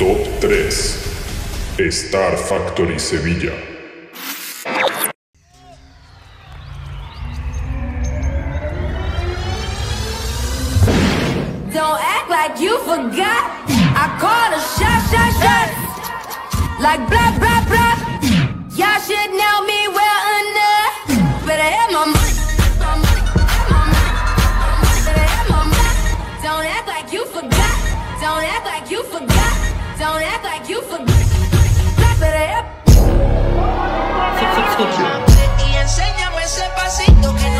Top 3. Star Factory Sevilla. Don't act like you forgot. I call a shot. Like blah, blah, blah. Y'all should know me well enough. Better have my money. Better have my money. Don't act like you forgot. Don't act like you forgot. Don't act like you forgot. Better have. Y enséñame ese pasito que